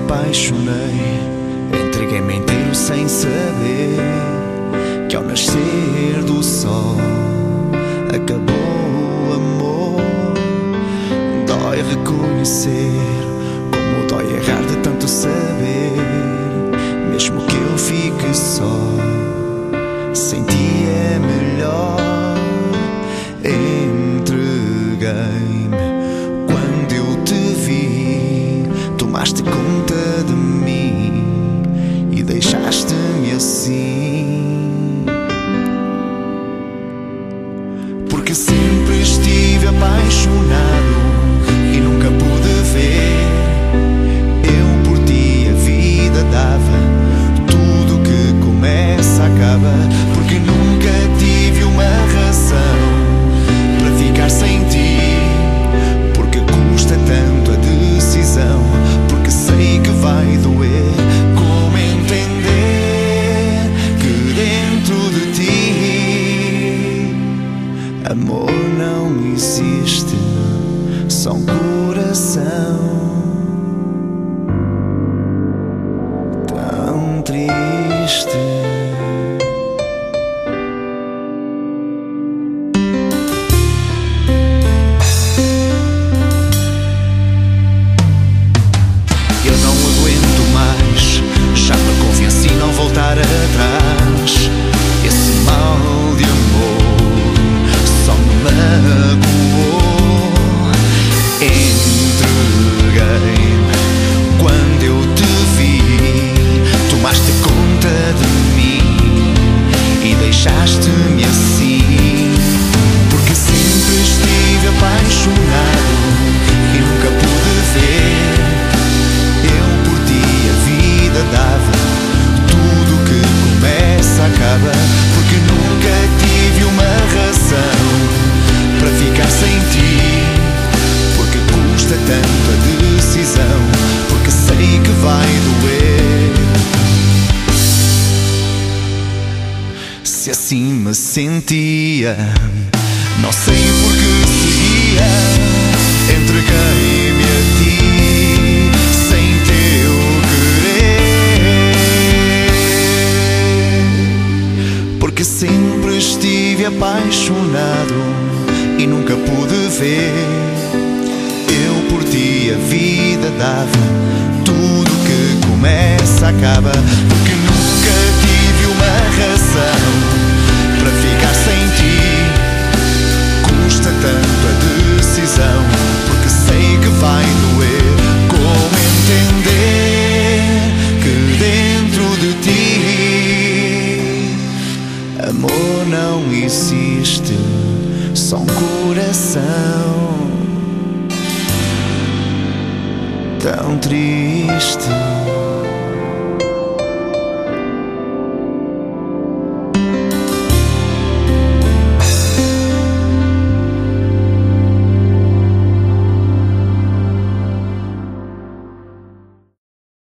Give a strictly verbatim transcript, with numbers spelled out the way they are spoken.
apaixonei, entreguei-me inteiro sem saber que ao nascer do sol acabou o amor. Dói reconhecer como dói errar de tanto saber, mesmo que eu fique só, sem ti é melhor. Entreguei-me quando eu te vi, tomaste conta de mim e deixaste-me assim. Porque sempre estive apaixonado e nunca pude ver, eu por ti a vida dava, tudo que começa acaba. Porque nunca tive uma razão para ficar sem ti, porque custa tanto a decisão, porque sei que vai doer. Como entender que dentro de ti amor não existe, só um coração tão triste. Eu não aguento mais, já me convenci não voltar atrás. Esse mal de amor só me magoou. Entreguei-me quando eu te vi, tomaste conta de mim e deixaste-me assim. Porque sempre estive apaixonado e nunca pude ver, eu por ti a vida dava, tudo que começa acaba. Porque nunca tive uma razão para ficar sem ti, porque custa tanto a decisão, porque sei que vai doer. Se assim me sentia, não sei por que seguia. Entreguei-me a ti sem teu querer, porque sempre estive apaixonado e nunca pude ver, eu por ti a vida dava, tudo que começa acaba. Porque nunca tive uma razão para ficar sem ti, custa tanto a decisão, porque sei que vai doer. Como entender que dentro de ti amor não existe, só um coração tão triste.